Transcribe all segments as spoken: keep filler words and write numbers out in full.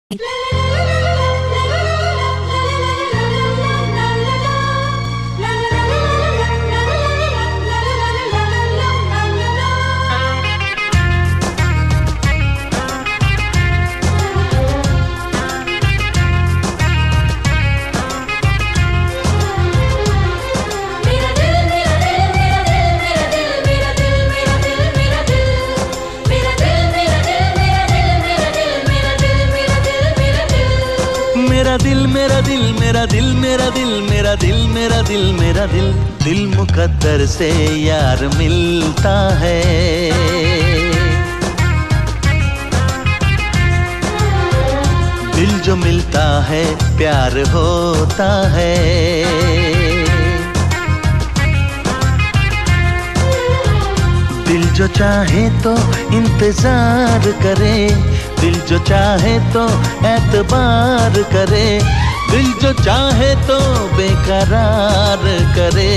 मेरा दिल मेरा दिल मेरा दिल मेरा दिल मेरा दिल मेरा दिल मेरा दिल दिल मुकद्दर से यार मिलता है। दिल जो मिलता है प्यार होता है। दिल जो चाहे तो इंतजार करे, दिल जो चाहे तो एतबार करे, दिल जो चाहे तो बेकरार करे।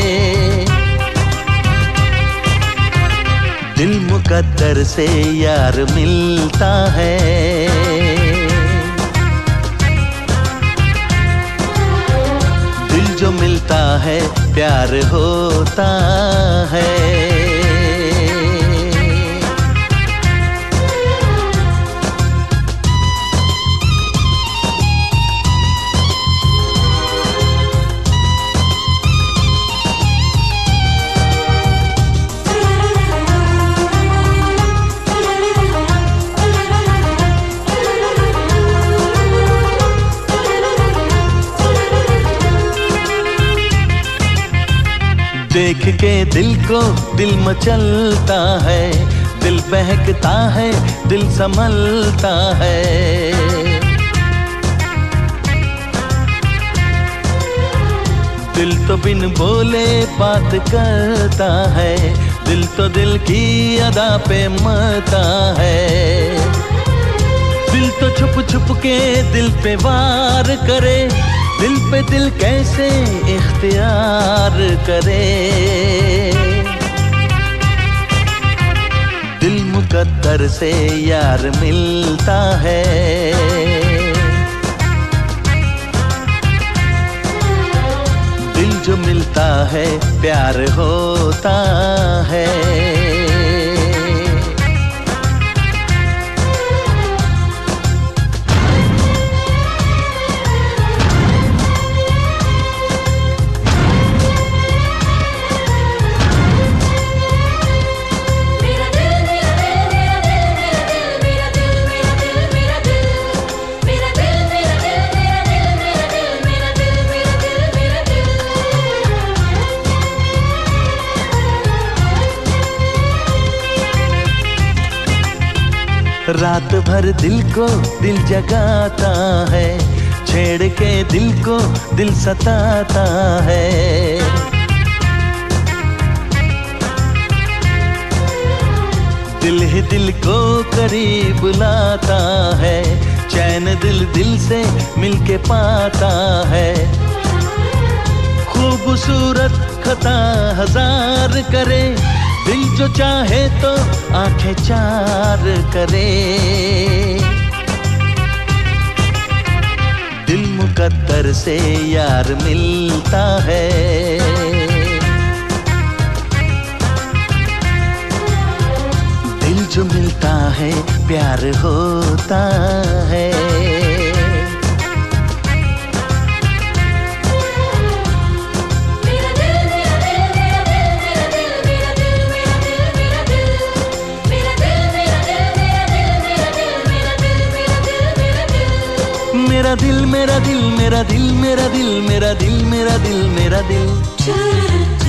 दिल मुकद्दर से यार मिलता है। दिल जो मिलता है प्यार होता है। देख के दिल को दिल मचलता है, दिल बहकता है, दिल संभलता है। दिल तो बिन बोले बात करता है, दिल तो दिल की अदा पे मरता है। दिल तो छुप छुप के दिल पे वार करे, दिल पे दिल कैसे इख्तियार करे। दिल मुकद्दर से यार मिलता है। दिल जो मिलता है प्यार होता है। रात भर दिल को दिल जगाता है, छेड़ के दिल को दिल सताता है। दिल ही दिल को करीब लाता है, चैन दिल दिल से मिलके पाता है। खूबसूरत खता हजार करे, दिल जो चाहे तो आंखें चार करे। दिल मुकद्दर से यार मिलता है। दिल जो मिलता है प्यार होता है। मेरा दिल मेरा दिल मेरा दिल मेरा दिल मेरा दिल मेरा दिल मेरा दिल